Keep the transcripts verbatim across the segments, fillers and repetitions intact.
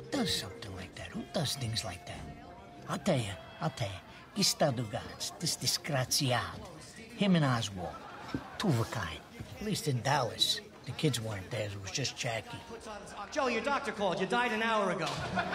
does something like that? Who does things like that? I'll tell you, I'll tell you. Gistadugats, this disgraziado. Him and Oswald. Two of a kind. At least in Dallas. The kids weren't there, it was just Jackie. Joe, your doctor called. You died an hour ago.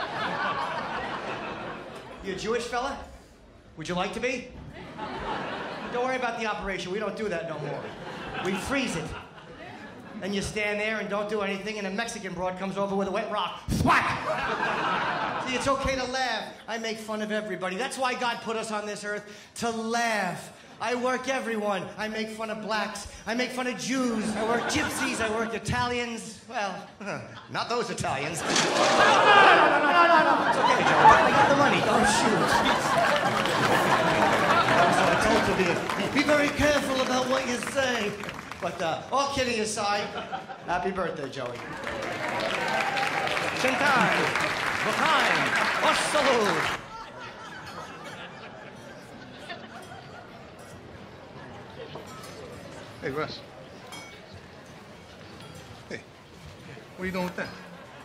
You a Jewish fella? Would you like to be? Don't worry about the operation. We don't do that no more. We freeze it. Then you stand there and don't do anything, and a Mexican broad comes over with a wet rock. Whack! See, it's okay to laugh. I make fun of everybody. That's why God put us on this earth, to laugh. I work everyone. I make fun of blacks. I make fun of Jews. I work gypsies. I work Italians. Well, not those Italians. No, no, no, no, no, no, no. It's okay, Joe. I got the money. Don't shoot. That's what I told you. Be very careful about what you say. But uh, all kidding aside, happy birthday, Joey. Shintai, L'chaim, Ossalud. Hey, Russ. Hey, what are you doing with that?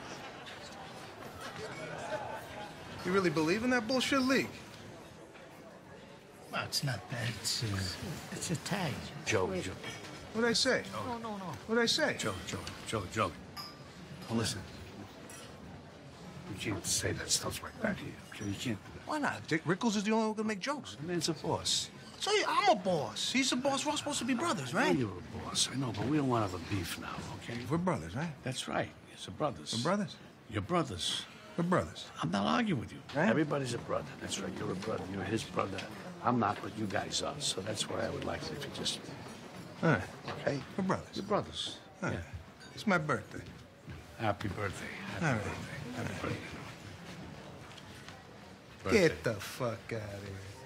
You really believe in that bullshit league? Well, it's not that. It's, uh, it's Italian. Joe, Joe. What'd I say? No, no, no. What'd I say? Joe, Joe, Joe, Joe. Well, listen. You can't say that stuff like that here. Okay? You can't do that. Why not? Dick Rickles is the only one who can make jokes. The man's a boss. So I'm a boss. He's a boss. We're all supposed to be brothers, right? You're a boss, I know, but we don't want to have a beef now, okay? We're brothers, right? That's right. You're brothers. We're brothers? You're brothers. We're brothers. I'm not arguing with you. Right? Everybody's a brother. That's right. You're a brother. You're his brother. I'm not, but you guys are. So that's why I would like it if you just... All right. Okay? We're brothers. You're brothers. All right. Yeah. It's my birthday. Happy birthday. Happy All right. birthday. Happy All right. birthday. Get the fuck out of here.